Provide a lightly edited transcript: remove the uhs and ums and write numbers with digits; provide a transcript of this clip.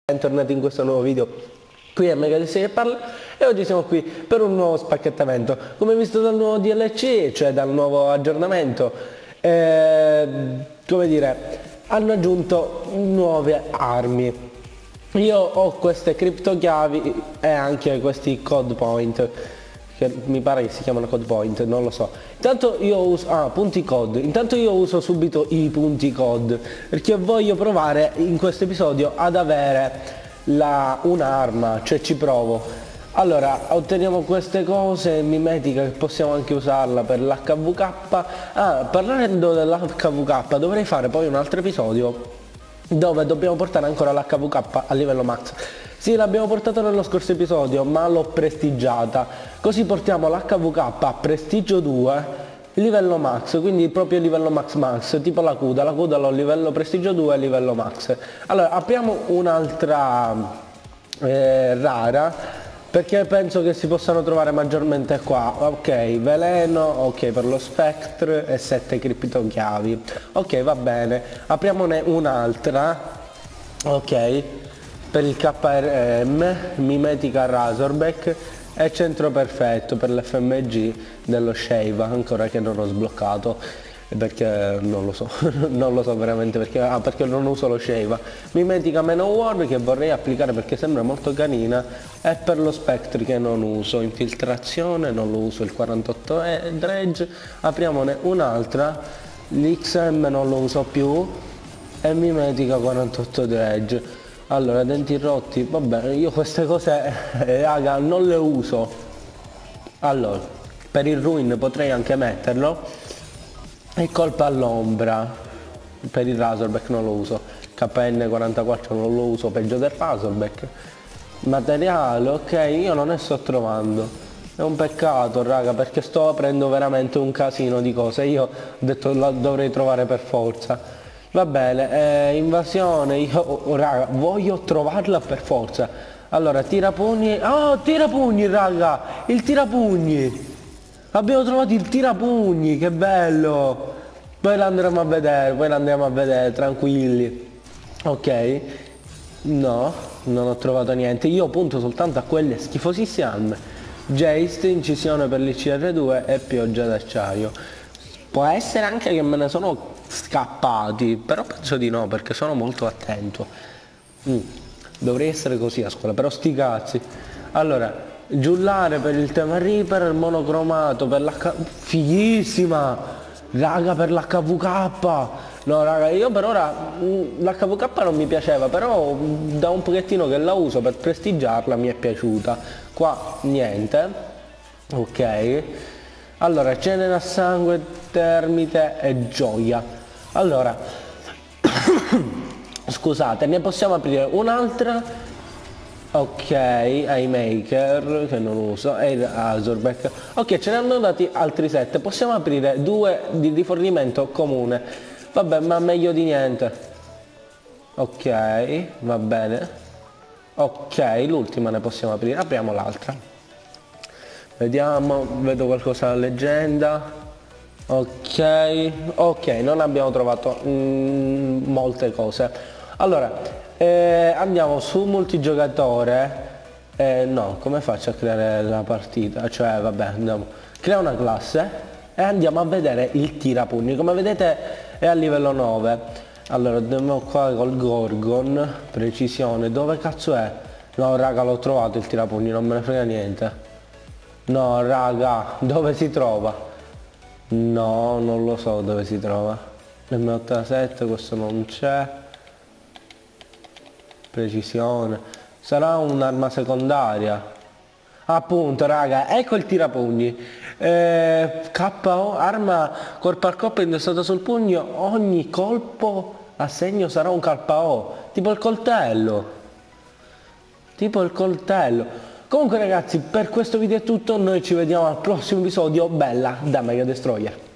Bentornati in questo nuovo video qui a Megadis che parla, e oggi siamo qui per un nuovo spacchettamento. Come visto dal nuovo DLC, cioè dal nuovo aggiornamento, come dire, hanno aggiunto nuove armi. Io ho queste criptochiavi e anche questi code point, che mi pare che si chiamano code point, non lo so. Intanto io uso punti code. Intanto io uso subito i punti code perché voglio provare in questo episodio ad avere un'arma, cioè ci provo. Allora, otteniamo queste cose mimetiche che possiamo anche usarla per l'HVK. Parlando dell'HVK, dovrei fare poi un altro episodio dove dobbiamo portare ancora l'HVK a livello max. Sì, l'abbiamo portato nello scorso episodio, ma l'ho prestigiata. Così portiamo l'HVK a prestigio 2, livello max, quindi proprio livello max, tipo la CUDA l'ho livello prestigio 2 e livello max. Allora, apriamo un'altra rara, perché penso che si possano trovare maggiormente qua. Ok, veleno, ok per lo spectre e 7 criptochiavi. Ok, va bene, apriamone un'altra. Ok, per il KRM, mimetica Razorback e centro perfetto per l'FMG dello Sheiva, ancora che non ho sbloccato perché non lo so non lo so veramente perché non uso lo Sheiva. Mimetica Manowar che vorrei applicare perché sembra molto canina, e per lo Spectre che non uso. Infiltrazione non lo uso, il 48 dredge. Apriamone un'altra, l'XM non lo uso più, e mimetica 48 dredge. Allora, denti rotti, vabbè, io queste cose raga non le uso. Allora, per il ruin potrei anche metterlo, e colpa all'ombra per il Razorback non lo uso, KN 44 non lo uso, peggio del Razorback. Materiale, ok, io non ne sto trovando, è un peccato raga, perché sto aprendo veramente un casino di cose. Io ho detto la dovrei trovare per forza. Va bene, invasione, io raga voglio trovarla per forza. Allora, tirapugni, tirapugni raga, il tirapugni, abbiamo trovato il tirapugni, che bello. Poi l'andremo a vedere, tranquilli. Ok, no, non ho trovato niente, io punto soltanto a quelle schifosissime armi. Jace, incisione per l'ICR2 e pioggia d'acciaio. Può essere anche che me ne sono scappati, però penso di no perché sono molto attento. Dovrei essere così a scuola, però sti cazzi. Allora, giullare per il tema Reaper, il monocromato per fighissima raga, per l'HVK. No raga, io per ora l'HVK non mi piaceva, però da un pochettino che la uso per prestigiarla mi è piaciuta. Qua niente. Ok, allora cenere a sangue, termite e gioia. Allora scusate, ne possiamo aprire un'altra. Ok, iMaker che non uso, e Razorback. Ok, ce ne hanno dati altri 7, possiamo aprire 2 di rifornimento comune. Vabbè, ma meglio di niente. Ok, va bene. Ok, l'ultima ne possiamo aprire, apriamo l'altra. Vediamo, vedo qualcosa alla leggenda. Ok, non abbiamo trovato molte cose. Allora, andiamo su multigiocatore. No, come faccio a creare la partita? Cioè, vabbè, andiamo. Crea una classe e andiamo a vedere il tirapugni. Come vedete è a livello 9. Allora, andiamo qua col Gorgon. Precisione, dove cazzo è? No, raga, l'ho trovato il tirapugni, non me ne frega niente. No, raga, dove si trova? No, non lo so dove si trova. M87, questo non c'è. Precisione. Sarà un'arma secondaria. Appunto, raga, ecco il tirapugni. KO, arma corpo a corpo indossata sul pugno. Ogni colpo a segno sarà un KO. Tipo il coltello. Comunque ragazzi, per questo video è tutto, noi ci vediamo al prossimo episodio. Bella da Mega Destroyer.